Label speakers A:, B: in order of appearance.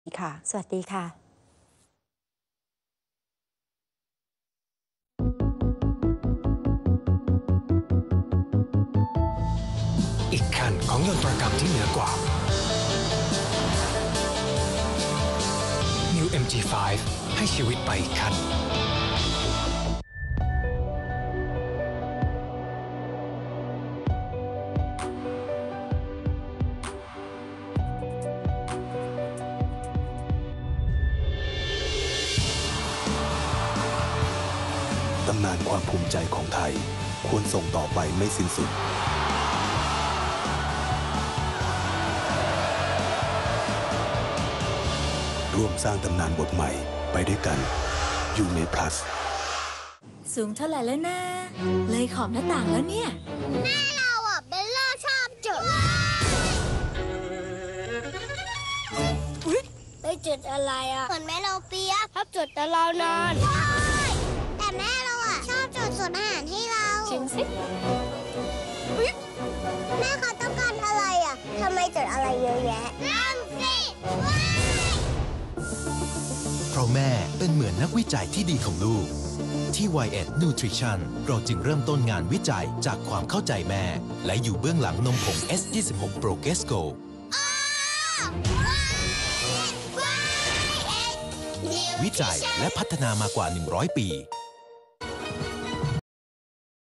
A: ค่ะ สวัสดีค่ะ
B: อีกขั้นของยนตรกรรมที่เหนือกว่า New MG5 ให้ชีวิตไปอีกขั้น
C: ตำนานความภูมิใจของไทยควรส่งต่อไปไม่สิ้นสุดร่วมสร้างตำนานบทใหม่ไปด้วยกันยูเมพลัส
D: สูงเท่าไหร่แล้วนะเลยขอบหน้าต่างแล้วเนี่ย
E: แม่เราอ่ะเบลล่าชอบจุดไปจุดอะไรอ่ะเหมือนแม่เราเปียกชอบจุดแต่เรานอนแต่แม่เราอ่ะชอบจุดส่วนอาหารให้เรา
D: ชิมสิ
E: แม่เขาต้องการอะไรอ่ะทำไมจุดอะไรเยอะแยะนั่นสิ
F: เพราะแม่เป็นเหมือนนักวิจัยที่ดีของลูกที่ YS Nutrition เราจึงเริ่มต้นงานวิจัยจากความเข้าใจแม่และอยู่เบื้องหลังนมผง S26 Progressco วิจัยและพัฒนามากว่า100 ปี